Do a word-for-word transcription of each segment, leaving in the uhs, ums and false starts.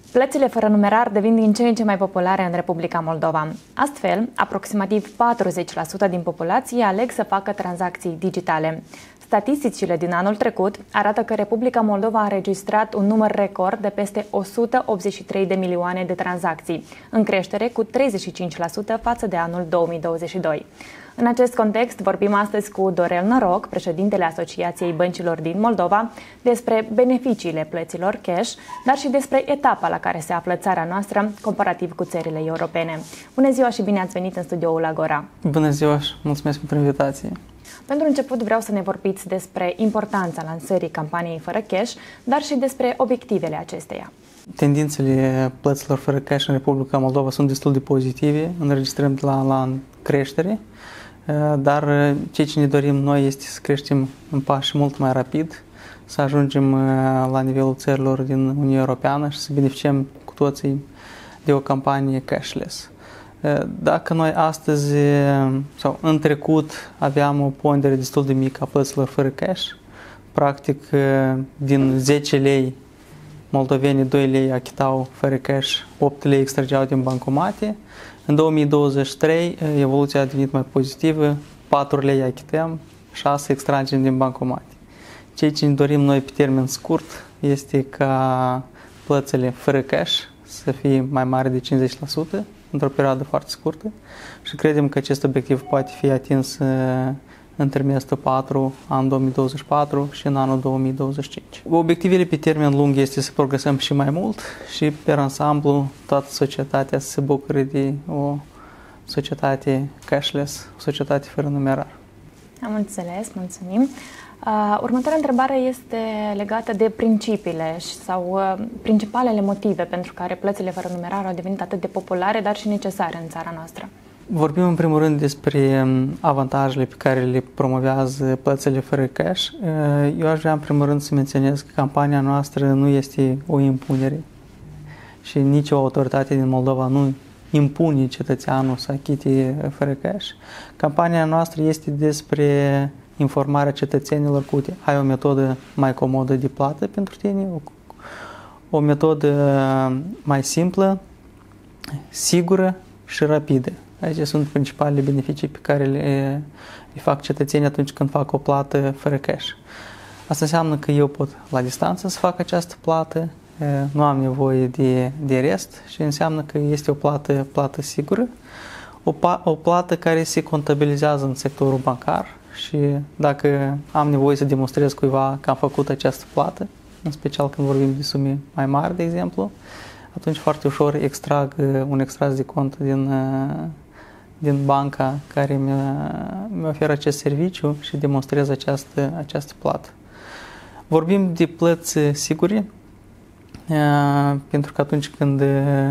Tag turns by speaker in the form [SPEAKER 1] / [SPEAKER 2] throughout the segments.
[SPEAKER 1] Plățile fără numerar devin din ce în ce mai populare în Republica Moldova. Astfel, aproximativ patruzeci la sută din populație aleg să facă tranzacții digitale. Statisticile din anul trecut arată că Republica Moldova a înregistrat un număr record de peste o sută optzeci și trei de milioane de tranzacții, în creștere cu treizeci și cinci la sută față de anul două mii douăzeci și doi. În acest context, vorbim astăzi cu Dorel Noroc, președintele Asociației Băncilor din Moldova, despre beneficiile plăților cash, dar și despre etapa la care se află țara noastră comparativ cu țările europene. Bună ziua și bine ați venit în studioul Agora!
[SPEAKER 2] Bună ziua și mulțumesc pentru invitație!
[SPEAKER 1] Pentru început vreau să ne vorbiți despre importanța lansării campaniei fără cash, dar și despre obiectivele acesteia.
[SPEAKER 2] Tendințele plăților fără cash în Republica Moldova sunt destul de pozitive, înregistrăm de la la creștere, dar ceea ce ne dorim noi este să creștem în pași mult mai rapid, să ajungem la nivelul țărilor din Uniunea Europeană și să beneficiem cu toții de o campanie cashless. Dacă noi astăzi sau în trecut aveam o pondere destul de mică a plăților fără cash, practic din zece lei moldovenii doi lei achitau fără cash, opt lei extrageau din bancomate. În două mii douăzeci și trei evoluția a devenit mai pozitivă, patru lei achităm, șase extragem din bancomate. Ceea ce ne dorim noi pe termen scurt este ca plățile fără cash să fie mai mari de cincizeci la sută într-o perioadă foarte scurtă și credem că acest obiectiv poate fi atins în trimestrul patru, anul două mii douăzeci și patru și în anul două mii douăzeci și cinci. Obiectivele pe termen lung este să progresăm și mai mult și pe ansamblu toată societatea să se bucure de o societate cashless, o societate fără numerar.
[SPEAKER 1] Am înțeles, mulțumim. Uh, următoarea întrebare este legată de principiile sau uh, principalele motive pentru care plățile fără numerar au devenit atât de populare, dar și necesare în țara noastră.
[SPEAKER 2] Vorbim în primul rând despre avantajele pe care le promovează plățile fără cash. Eu aș vrea în primul rând să menționez că campania noastră nu este o impunere și nicio autoritate din Moldova nu impune cetățeanul să achite fără cash. Campania noastră este despre informarea cetățenilor că, uite, ai o metodă mai comodă de plată pentru tine, o, o metodă mai simplă, sigură și rapidă. Aici sunt principalele beneficii pe care le, le fac cetățenii atunci când fac o plată fără cash. Asta înseamnă că eu pot la distanță să fac această plată, nu am nevoie de, de rest și înseamnă că este o plată, plată sigură, o, o plată care se contabilizează în sectorul bancar și dacă am nevoie să demonstrez cuiva că am făcut această plată, în special când vorbim de sume mai mari, de exemplu, atunci foarte ușor extrag un extras de cont din, din banca care mi oferă acest serviciu și demonstrez această, această plată. Vorbim de plăți sigure, pentru că atunci când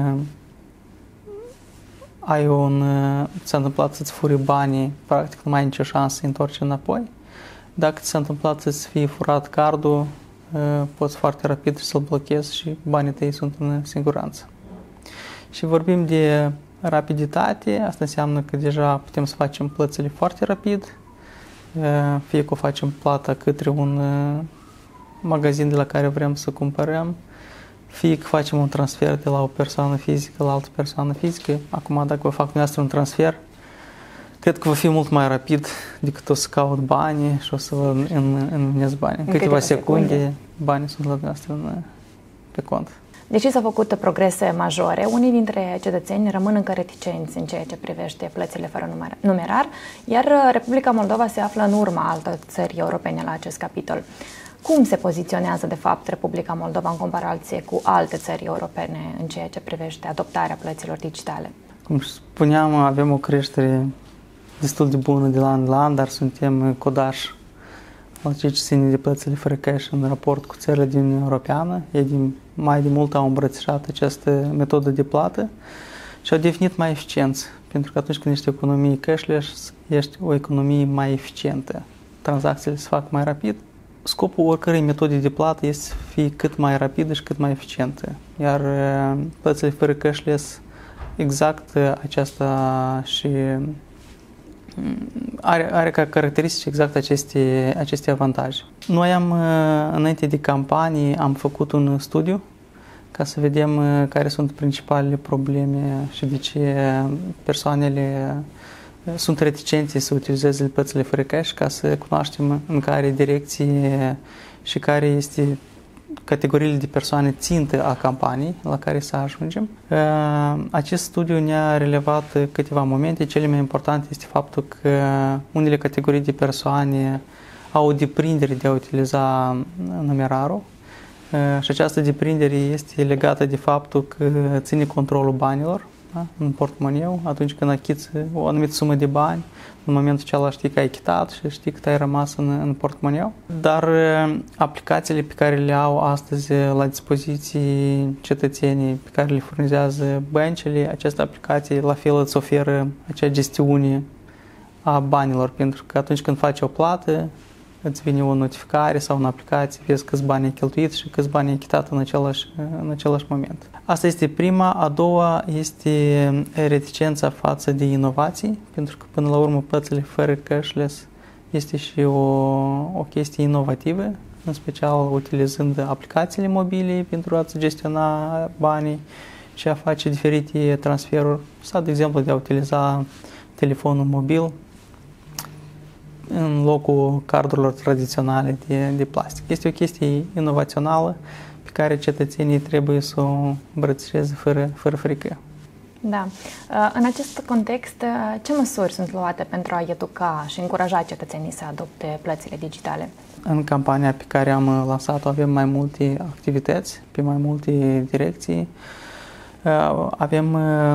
[SPEAKER 2] ai un, ți-a întâmplat să-ți furi banii, practic nu mai ai nicio șansă să întorci înapoi. Dacă ți s-a întâmplat să-ți fie furat cardul, poți foarte rapid să-l blochezi și banii tăi sunt în siguranță. Și vorbim de rapiditate, asta înseamnă că deja putem să facem plățile foarte rapid, fie că o facem plata către un magazin de la care vrem să cumpărăm, fie că facem un transfer de la o persoană fizică la altă persoană fizică. Acum, dacă vă fac dumneavoastră un transfer, cred că va fi mult mai rapid decât o să caut banii și o să vă înmânez banii. În câteva, câteva secunde, secunde banii sunt la dumneavoastră pe cont.
[SPEAKER 1] Deși s-au făcut progrese majore, unii dintre cetățeni rămân încă reticenți în ceea ce privește plățile fără numerar, iar Republica Moldova se află în urma altor țări europene la acest capitol. Cum se poziționează, de fapt, Republica Moldova în comparație cu alte țări europene în ceea ce privește adoptarea plăților digitale?
[SPEAKER 2] Cum spuneam, avem o creștere destul de bună de la an la an, dar suntem codași la ceea ce ține de plățile fără cash în raport cu țările din Uniunea Europeană. Ei din, mai de mult au îmbrățișat această metodă de plată și au devenit mai eficienți, pentru că atunci când ești o economie cashless, ești o economie mai eficientă. Tranzacțiile se fac mai rapid. Scopul oricărei metode de plată este să fie cât mai rapidă și cât mai eficientă. Iar plățile fără cashless exact aceasta și are, are ca caracteristici exact aceste, aceste avantaje. Noi am, înainte de campanii, am făcut un studiu ca să vedem care sunt principalele probleme și de ce persoanele sunt reticente să utilizeze plățile fără cash, ca să cunoaștem în care direcție și care este categoriile de persoane țintă a campaniei la care să ajungem. Acest studiu ne-a relevat câteva momente. Cele mai importante este faptul că unele categorii de persoane au o deprindere de a utiliza numerarul și această deprindere este legată de faptul că ține controlul banilor, da? În portmoneu, atunci când achiți o anumită sumă de bani, în momentul acela știi că ai chitat și știi că ai rămas în, în portmoneu. Dar aplicațiile pe care le au astăzi la dispoziție cetățenii, pe care le furnizează băncile, aceste aplicații la fel îți oferă acea gestiune a banilor, pentru că atunci când faci o plată, îți vine o notificare sau o aplicație, vezi câți bani ai cheltuit și câți bani ai chitat în același, în același moment. Asta este prima. A doua este reticența față de inovații, pentru că până la urmă plățile fără cashless este și o, o chestie inovativă, în special utilizând aplicațiile mobile pentru a-ți gestiona banii și a face diferite transferuri sau, de exemplu, de a utiliza telefonul mobil în locul cardurilor tradiționale de, de plastic. Este o chestie inovațională pe care cetățenii trebuie să o îmbrățișeze fără, fără frică.
[SPEAKER 1] Da. În acest context, ce măsuri sunt luate pentru a educa și încuraja cetățenii să adopte plățile digitale?
[SPEAKER 2] În campania pe care am lansat-o avem mai multe activități, pe mai multe direcții. Avem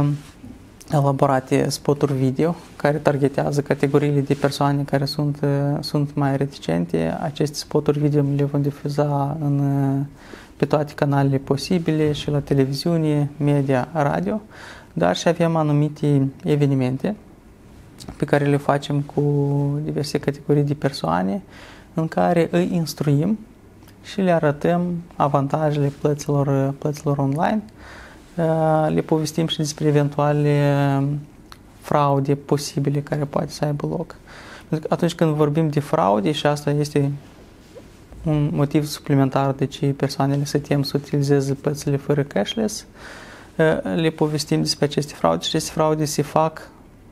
[SPEAKER 2] elaborate spoturi video care targetează categoriile de persoane care sunt, sunt mai reticente. Aceste spoturi video le vom difuza în, pe toate canalele posibile și la televiziune, media, radio, dar și avem anumite evenimente pe care le facem cu diverse categorii de persoane în care îi instruim și le arătăm avantajele plăților, plăților online. Le povestim și despre eventuale fraude posibile care poate să aibă loc. Pentru că atunci când vorbim de fraude, și asta este un motiv suplimentar de ce persoanele se tem să utilizeze plățile fără cashless, le povestim despre aceste fraude și aceste fraude se fac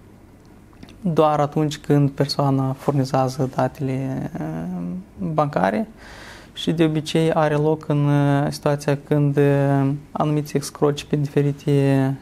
[SPEAKER 2] doar atunci când persoana furnizează datele bancare și de obicei are loc în situația când anumiți excroci pe diferite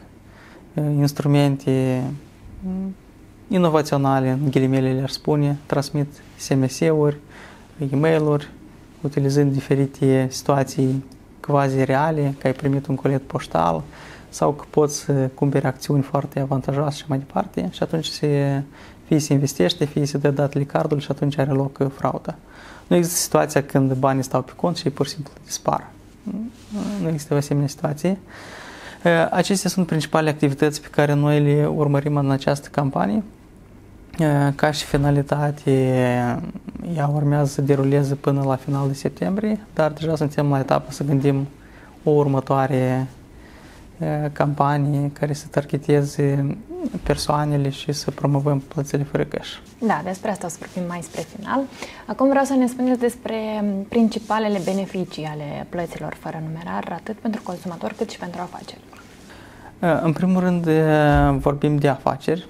[SPEAKER 2] instrumente inovaționale, în ghilimele le-aș spune, transmit S M S-uri, e-mail-uri, utilizând diferite situații quasi reale, că ai primit un colet poștal sau că poți să cumperi acțiuni foarte avantajoase și mai departe și atunci se, fie se investește, fie se dă datele cardului și atunci are loc frauda. Nu există situația când banii stau pe cont și pur și simplu dispar. Nu există o asemenea situație. Acestea sunt principalele activități pe care noi le urmărim în această campanie. Ca și finalitate, ea urmează să deruleze până la final de septembrie, dar deja suntem la etapă să gândim o următoare campanie care să targeteze persoanele și să promovăm plățile fără cash.
[SPEAKER 1] Da, despre asta o să vorbim mai spre final. Acum vreau să ne spuneți despre principalele beneficii ale plăților fără numerar, atât pentru consumator cât și pentru afaceri.
[SPEAKER 2] În primul rând vorbim de afaceri.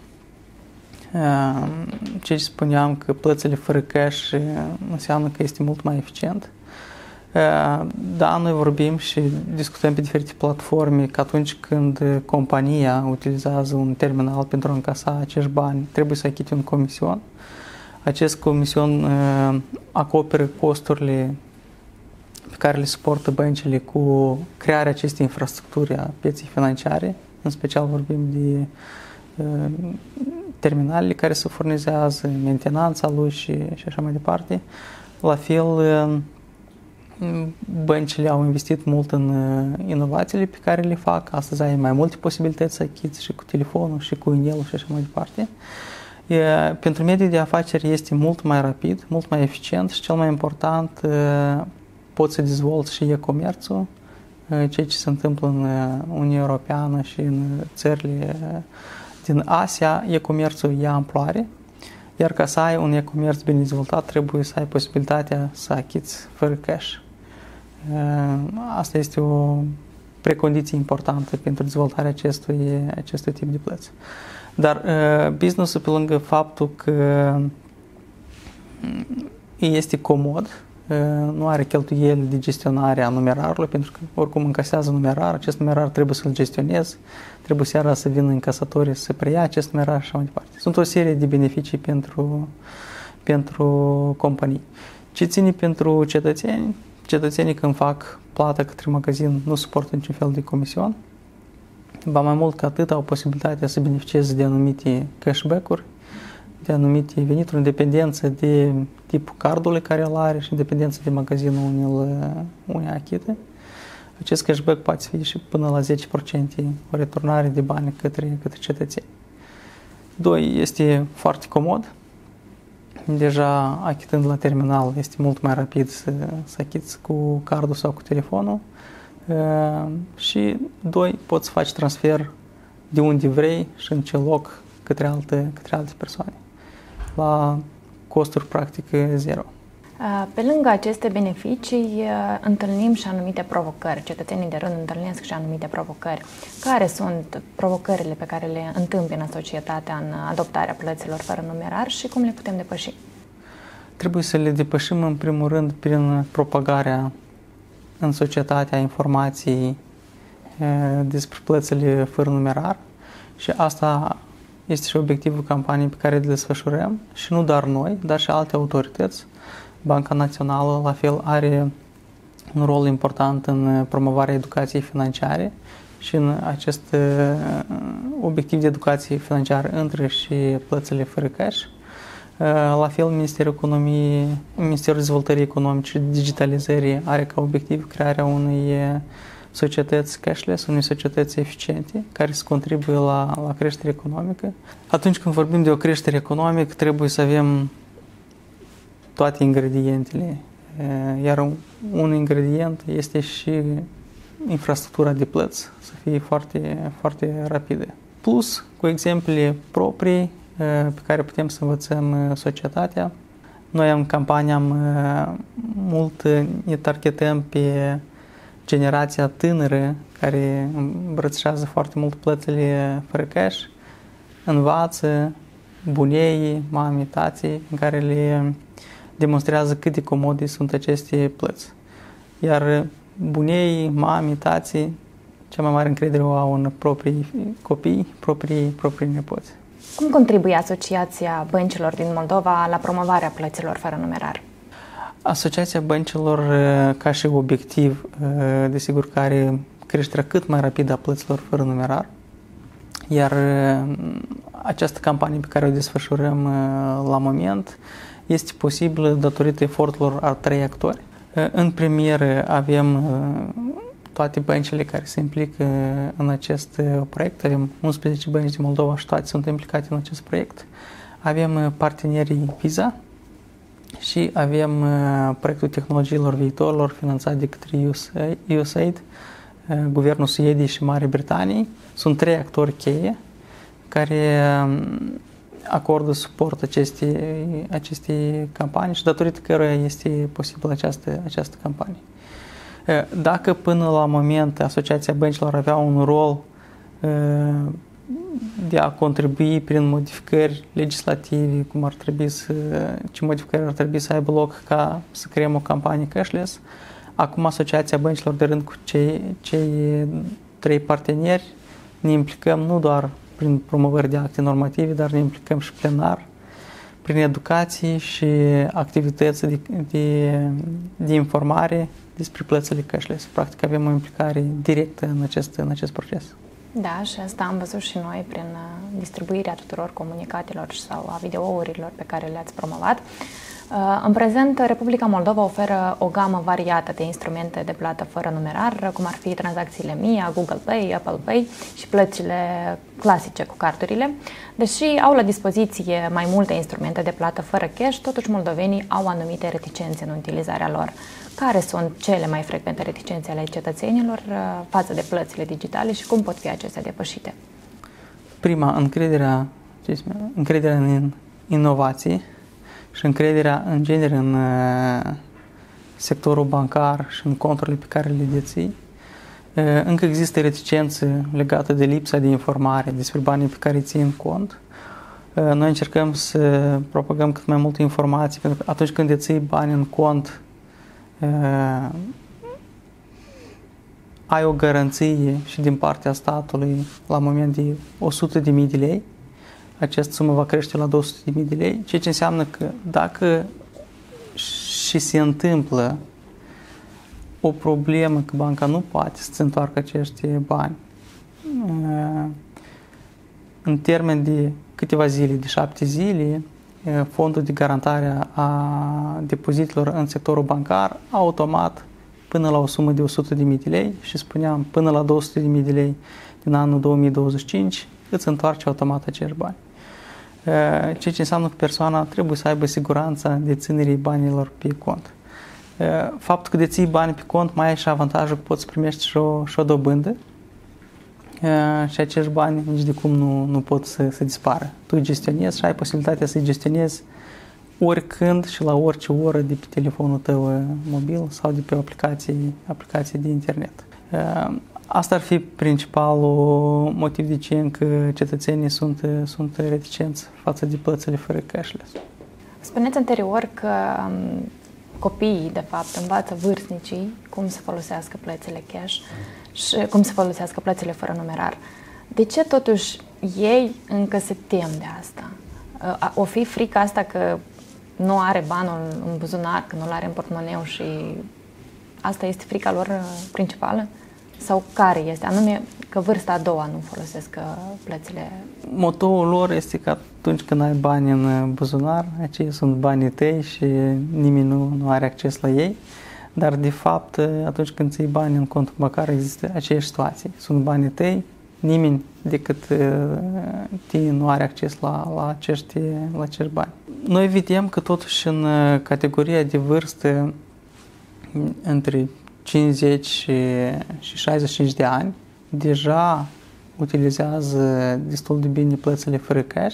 [SPEAKER 2] Ce spuneam că plățile fără cash înseamnă că este mult mai eficient. Da, noi vorbim și discutăm pe diferite platforme că atunci când compania utilizează un terminal pentru a încasa acești bani, trebuie să achite un comision. Acest comision uh, acoperă costurile pe care le suportă băncile cu crearea acestei infrastructuri a pieței financiare. În special vorbim de uh, terminalele care se furnizează, mentenanța lui și, și așa mai departe. La fel, uh, băncile au investit mult în inovațiile pe care le fac. Astăzi ai mai multe posibilități să achizi și cu telefonul, și cu e-mail-ul și așa mai departe. E, pentru mediul de afaceri este mult mai rapid, mult mai eficient și cel mai important, poți să dezvolți și e-comerțul, ceea ce se întâmplă în Uniunea Europeană și în țările din Asia, e-comerțul ia amploare. Iar ca să ai un e-comerț bine dezvoltat, trebuie să ai posibilitatea să achizi fără cash. Asta este o precondiție importantă pentru dezvoltarea acestui, acestui tip de plăți. Dar business-ul, pe lângă faptul că este comod, nu are cheltuieli de gestionare a numerarului, pentru că oricum încasează numerar, acest numerar trebuie să-l gestionez, trebuie seara să vină încasatorii să preia acest numerar și așa mai departe. Sunt o serie de beneficii pentru, pentru companii. Ce ține pentru cetățeni? Cetățenii când fac plată către magazin nu suportă niciun fel de comision. Ba mai mult ca atât au posibilitatea să beneficieze de anumite cashback-uri, de anumite venituri în dependență de tipul cardului care îl are și în dependență de magazinul unde îl unde achită. Acest cashback poate fi și până la zece la sută o returnare de bani către, către cetățeni. Doi, este foarte comod. Deja achitând la terminal este mult mai rapid să, să achiți cu cardul sau cu telefonul. Uh, și doi, poți să faci transfer de unde vrei și în ce loc către alte, către alte persoane. La costuri practic zero.
[SPEAKER 1] Pe lângă aceste beneficii, întâlnim și anumite provocări. Cetățenii de rând întâlnesc și anumite provocări. Care sunt provocările pe care le întâmpină societatea în adoptarea plăților fără numerar și cum le putem depăși?
[SPEAKER 2] Trebuie să le depășim în primul rând prin propagarea în societatea informației despre plățile fără numerar și asta este și obiectivul campaniei pe care le desfășurăm și nu doar noi, dar și alte autorități. Banca Națională, la fel, are un rol important în promovarea educației financiare și în acest obiectiv de educație financiară între și plățile fără cash. La fel, Ministerul Economiei, Ministerul Dezvoltării Economice și Digitalizării are ca obiectiv crearea unei societăți cashless, unei societăți eficiente, care să contribuie la, la creștere economică. Atunci când vorbim de o creștere economică, trebuie să avem toate ingredientele, iar un, un ingredient este și infrastructura de plăți, să fie foarte, foarte rapidă. Plus, cu exemple proprii pe care putem să învățăm societatea. Noi în campania am mult ne targetăm pe generația tânără care îmbrățișează foarte mult plățile fără cash, învață bunei, mami, tații, în care le demonstrează cât de comode sunt aceste plăți. Iar bunei, mami, tații, cea mai mare încredere o au în proprii copii, proprii, proprii nepoți.
[SPEAKER 1] Cum contribuie Asociația Băncilor din Moldova la promovarea plăților fără numerar?
[SPEAKER 2] Asociația Băncilor, ca și obiectiv, desigur că are creșterea cât mai rapidă a plăților fără numerar, iar această campanie pe care o desfășurăm la moment este posibilă datorită eforturilor a trei actori. În premieră avem toate băncile care se implică în acest proiect. Avem unsprezece bănci din Moldova și toate sunt implicate în acest proiect. Avem partenerii Visa și avem proiectul tehnologiilor viitorilor finanțat de către U S A I D, Guvernul Suediei și Marii Britanii. Sunt trei actori cheie care acordă suport aceste, aceste campanii și datorită căruia este posibilă această, această campanie. Dacă până la moment Asociația Băncilor avea un rol de a contribui prin modificări legislative, cum ar trebui să, ce modificări ar trebui să aibă loc ca să creăm o campanie cashless, acum Asociația Băncilor de rând cu cei, cei trei parteneri ne implicăm nu doar prin promovări de acte normative, dar ne implicăm și plenar, prin educație și activități de, de, de informare despre plățile cashless. Practic avem o implicare directă în acest, în acest proces.
[SPEAKER 1] Da, și asta am văzut și noi prin distribuirea tuturor comunicatelor sau a videourilor pe care le-ați promovat. În prezent, Republica Moldova oferă o gamă variată de instrumente de plată fără numerar, cum ar fi tranzacțiile Mia, Google Pay, Apple Pay și plățile clasice cu cardurile. Deși au la dispoziție mai multe instrumente de plată fără cash, totuși moldovenii au anumite reticențe în utilizarea lor. Care sunt cele mai frecvente reticențe ale cetățenilor față de plățile digitale și cum pot fi acestea depășite?
[SPEAKER 2] Prima, încrederea, încrederea în inovații și încrederea în genere în sectorul bancar și în conturile pe care le deții. Încă există reticențe legate de lipsa de informare despre banii pe care îi țin cont. Noi încercăm să propagăm cât mai multe informații, pentru că atunci când îți ții bani în cont, ai o garanție și din partea statului la moment de o sută de mii de lei. Această sumă va crește la două sute de mii de lei, ceea ce înseamnă că dacă și se întâmplă o problemă că banca nu poate să-ți întoarcă acești bani în termen de câteva zile, de șapte zile, fondul de garantare a depozitelor în sectorul bancar, automat, până la o sumă de o sută de mii de lei și spuneam până la două sute de mii de lei din anul două mii douăzeci și cinci, îți întoarce automat acești bani. Ceea ce înseamnă că persoana trebuie să aibă siguranța de ținerii banilor pe cont. Faptul că deții bani pe cont mai ai și avantajul că poți să primești și o, și o dobândă și acești bani nici de cum nu, nu pot să, să dispară. Tu îi gestionezi și ai posibilitatea să-i gestionezi oricând și la orice oră de pe telefonul tău mobil sau de pe o aplicație, aplicație de internet. Asta ar fi principalul motiv de ce încă cetățenii sunt, sunt reticenți față de plățile fără cashless.
[SPEAKER 1] Spuneți anterior că copiii, de fapt, învață vârstnicii cum să folosească plățile cash și cum să folosească plățile fără numerar. De ce totuși ei încă se tem de asta? O fi frica asta că nu are banul în buzunar, că nu-l are în portmoneu și asta este frica lor principală? Sau care este? Anume că vârsta a doua nu folosesc plățile.
[SPEAKER 2] Motoul lor este că atunci când ai bani în buzunar, aceia sunt banii tăi și nimeni nu, nu are acces la ei. Dar de fapt, atunci când ții bani în contul bancar, există aceeași situație. Sunt banii tăi, nimeni decât tine nu are acces la, la, acești, la acești bani. Noi vedem că totuși în categoria de vârstă între cincizeci și șaizeci și cinci de ani deja utilizează destul de bine plățile fără cash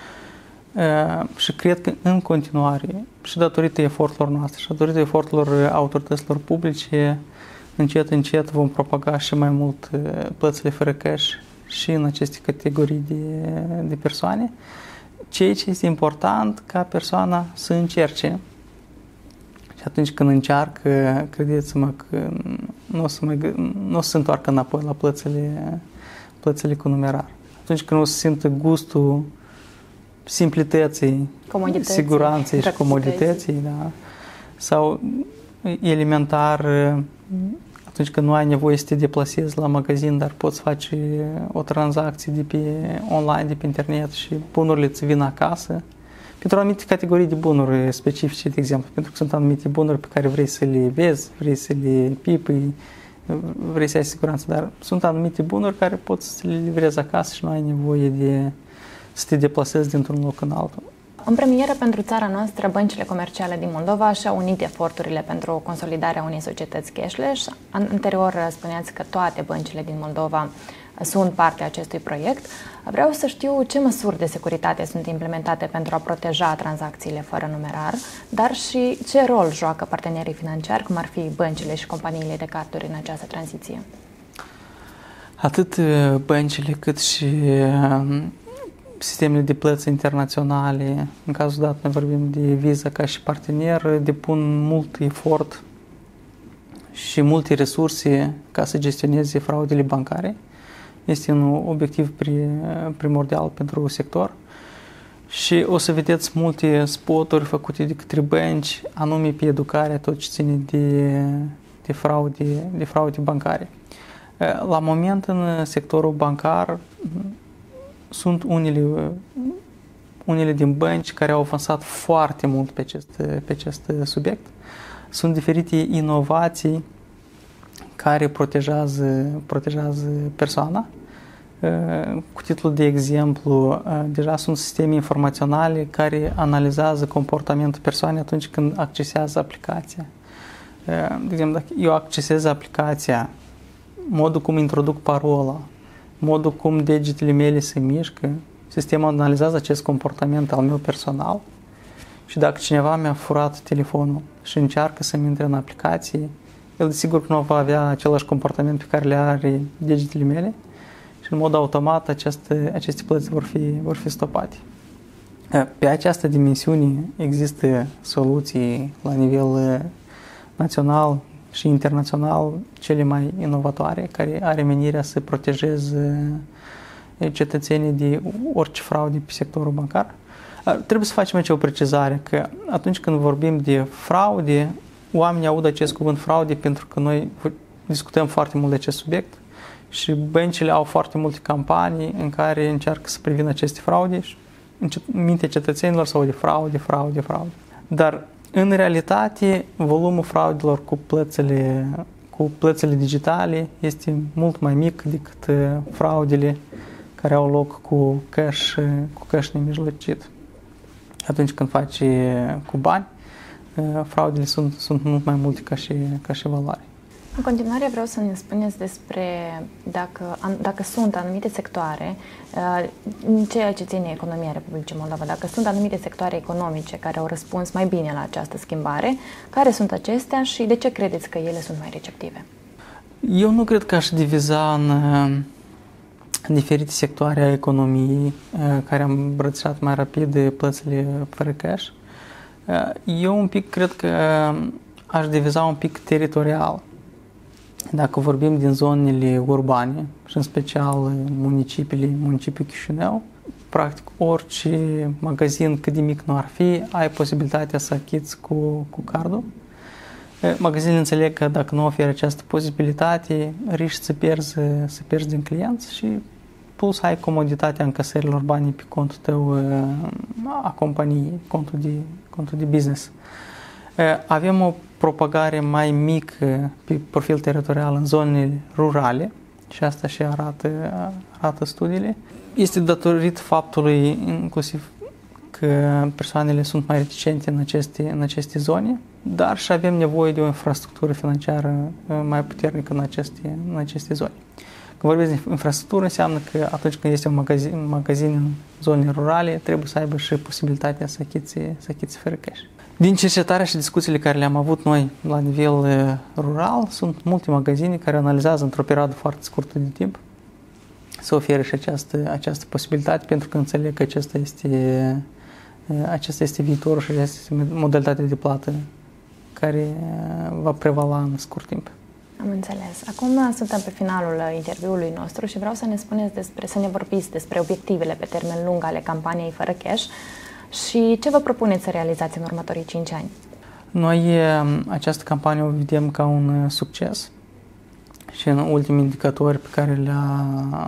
[SPEAKER 2] și cred că în continuare și datorită eforturilor noastre și datorită eforturilor autorităților publice încet, încet vom propaga și mai mult plățile fără cash și în aceste categorii de, de persoane. Ceea ce este important ca persoana să încerce. Și atunci când încearcă, credeți-mă că nu o să, mai, nu o să se întoarcă înapoi la plățile, plățile cu numerar. Atunci când o să simtă gustul simplității, siguranței și comodității, da, sau elementar, atunci când nu ai nevoie să te deplasezi la magazin, dar poți face o tranzacție de pe online, de pe internet și bunurile îți vin acasă. Pentru anumite categorii de bunuri specifice, de exemplu, pentru că sunt anumite bunuri pe care vrei să le vezi, vrei să le pipui, vrei să ai siguranță, dar sunt anumite bunuri care poți să le livrezi acasă și nu ai nevoie de să te deplasezi dintr-un loc în altul.
[SPEAKER 1] În premieră pentru țara noastră, băncile comerciale din Moldova și-au unit eforturile pentru consolidarea unei societăți cashless. Anterior spuneați că toate băncile din Moldova sunt parte a acestui proiect. Vreau să știu ce măsuri de securitate sunt implementate pentru a proteja tranzacțiile fără numerar, dar și ce rol joacă partenerii financiari, cum ar fi băncile și companiile de carduri în această tranziție.
[SPEAKER 2] Atât băncile cât și sistemele de plăți internaționale, în cazul dat noi vorbim de Visa ca și partener, depun mult efort și multe resurse ca să gestioneze fraudele bancare. Este un obiectiv primordial pentru sector și o să vedeți multe spoturi făcute de către bănci, anume pe educarea tot ce ține de, de, fraude, de fraude bancare. La moment în sectorul bancar sunt unele, unele din bănci care au avansat foarte mult pe acest, pe acest subiect. Sunt diferite inovații care protejează, protejează persoana. Cu titlul de exemplu, deja sunt sisteme informaționale care analizează comportamentul persoanei atunci când accesează aplicația. De exemplu, dacă eu accesez aplicația, modul cum introduc parola, modul cum degetele mele se mișcă, sistemul analizează acest comportament al meu personal și dacă cineva mi-a furat telefonul și încearcă să-mi intre în aplicație, el desigur că nu va avea același comportament pe care le are degetele mele și în mod automat aceste, aceste plăți vor fi, vor fi stopate. Pe această dimensiune există soluții la nivel național și internațional cele mai inovatoare, care are menirea să protejeze cetățenii de orice fraude pe sectorul bancar. Trebuie să facem aici o precizare, că atunci când vorbim de fraude, oamenii aud acest cuvânt fraude pentru că noi discutăm foarte mult de acest subiect și băncile au foarte multe campanii în care încearcă să prevină aceste fraude și în mintea cetățenilor se aude fraude, fraude, fraude. Dar în realitate, volumul fraudelor cu plățile, cu plățile digitale este mult mai mic decât fraudele care au loc cu cash, cu cash nemijlocit. Atunci când faci cu bani, fraudele sunt, sunt mult mai multe ca și, ca și valoare.
[SPEAKER 1] În continuare vreau să ne spuneți despre dacă, dacă sunt anumite sectoare, în ceea ce ține economia Republicii Moldova, dacă sunt anumite sectoare economice care au răspuns mai bine la această schimbare, care sunt acestea și de ce credeți că ele sunt mai receptive?
[SPEAKER 2] Eu nu cred că aș diviza în, în diferite sectoare a economiei care am îmbrățișat mai rapid plățile fără cash. Eu un pic cred că aș diviza un pic teritorial. Dacă vorbim din zonele urbane și în special municipiile, municipiul Chișinău, practic orice magazin cât de mic nu ar fi, ai posibilitatea să achiți cu, cu cardul. Magazinele înțeleg că dacă nu oferă această posibilitate, riști să pierzi, să pierzi din clienți și plus ai comoditatea încasărilor banii pe contul tău a companiei, contul de, contul de business. Avem o propagare mai mică pe profil teritorial în zonele rurale și asta și arată, arată studiile. Este datorită faptului inclusiv că persoanele sunt mai reticente în aceste, în aceste zone, dar și avem nevoie de o infrastructură financiară mai puternică în aceste, în aceste zone. Când vorbesc de infrastructură, înseamnă că atunci când este un magazin, un magazin în zone rurale, trebuie să aibă și posibilitatea să achiți, să achiți fără cash. Din cercetarea și discuțiile care le-am avut noi la nivel rural, sunt multe magazine care analizează într-o perioadă foarte scurtă de timp să ofere și această, această posibilitate, pentru că înțeleg că acesta este, acesta este viitorul și este modalitatea de plată care va prevala în scurt timp.
[SPEAKER 1] Am înțeles. Acum suntem pe finalul interviului nostru și vreau să ne spuneți despre, să ne vorbiți despre obiectivele pe termen lung ale campaniei fără cash și ce vă propuneți să realizați în următorii cinci ani.
[SPEAKER 2] Noi această campanie o vedem ca un succes și în ultimii indicatori pe care le-a,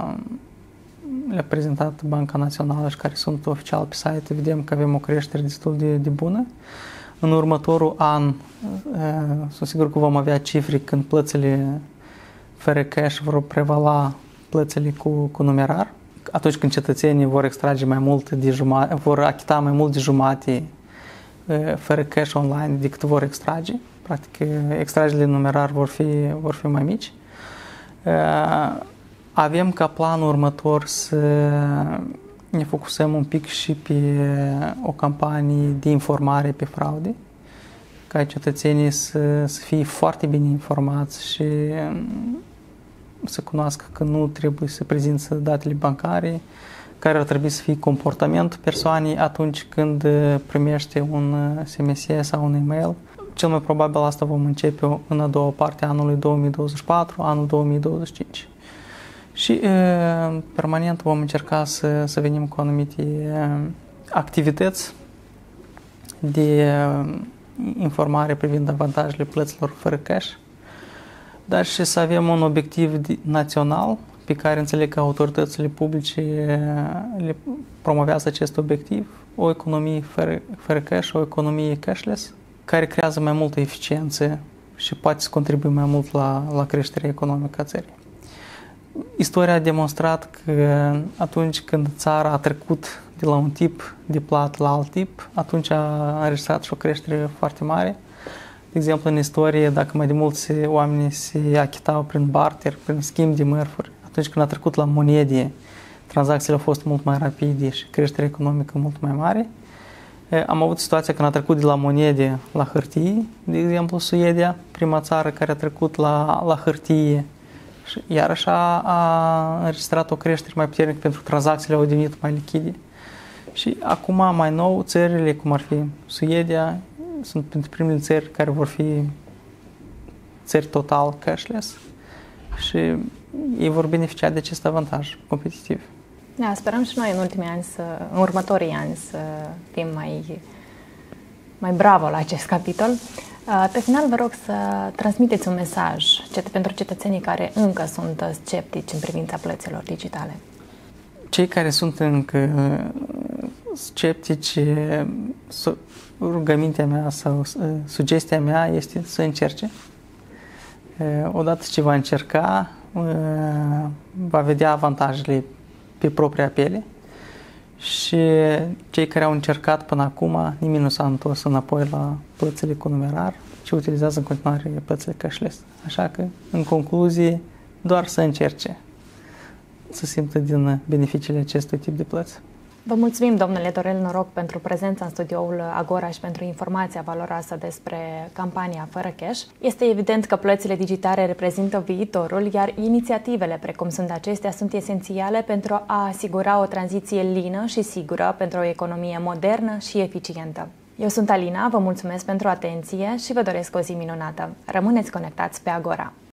[SPEAKER 2] le-a prezentat Banca Națională și care sunt oficial pe site, vedem că avem o creștere destul de, de bună. În următorul an, sunt sigur că vom avea cifre când plățile fără cash vor prevala plățile cu, cu numerar. Atunci când cetățenii vor extrage mai mult de jumate, vor achita mai mult de jumate fără cash online decât vor extrage. Practic, extragerile numerar vor fi, vor fi mai mici. Avem ca plan următor să ne focusăm un pic și pe o campanie de informare pe fraude, ca cetățenii să, să fie foarte bine informați și să cunoască că nu trebuie să prezintă datele bancare, care ar trebui să fie comportamentul persoanei atunci când primește un S M S sau un e-mail. Cel mai probabil asta vom începe în a doua parte a anului două mii douăzeci și patru, anul două mii douăzeci și cinci. Și e, permanent vom încerca să, să venim cu anumite activități de informare privind avantajele plăților fără cash, dar și să avem un obiectiv național pe care înțeleg că autoritățile publice le promovează acest obiectiv, o economie fără, fără cash, o economie cashless, care creează mai multă eficiență și poate să contribuie mai mult la, la creșterea economică a țării. Istoria a demonstrat că atunci când țara a trecut de la un tip de plată la alt tip, atunci a înregistrat și o creștere foarte mare. De exemplu, în istorie, dacă mai de mult se, oamenii se achitau prin barter, prin schimb de mărfuri, atunci când a trecut la monede, tranzacțiile au fost mult mai rapide și creșterea economică mult mai mare. Am avut situația când a trecut de la monede la hârtie, de exemplu Suedia, prima țară care a trecut la, la hârtie, și iarăși a, a înregistrat o creștere mai puternică pentru că tranzacțiile au devenit mai lichide. Și acum, mai nou, țările, cum ar fi Suedia, sunt printre primele țări care vor fi țări total cashless și ei vor beneficia de acest avantaj competitiv.
[SPEAKER 1] Da, sperăm și noi în ultimii ani, să, în următorii ani, să fim mai, mai bravo la acest capitol. Pe final, vă rog să transmiteți un mesaj pentru cetățenii care încă sunt sceptici în privința plăților digitale.
[SPEAKER 2] Cei care sunt încă sceptici, rugămintea mea sau sugestia mea este să încerce. Odată ce va încerca, va vedea avantajele pe propria piele și cei care au încercat până acum, nimeni nu s-a întors înapoi la plățile cu numerar, ci utilizează în continuare plățile cashless. Așa că, în concluzie, doar să încerce să simtă din beneficiile acestui tip de plăți.
[SPEAKER 1] Vă mulțumim, domnule Dorel Noroc, pentru prezența în studioul Agora și pentru informația valoroasă despre campania Fără Cash. Este evident că plățile digitale reprezintă viitorul, iar inițiativele precum sunt acestea sunt esențiale pentru a asigura o tranziție lină și sigură pentru o economie modernă și eficientă. Eu sunt Alina, vă mulțumesc pentru atenție și vă doresc o zi minunată. Rămâneți conectați pe Agora!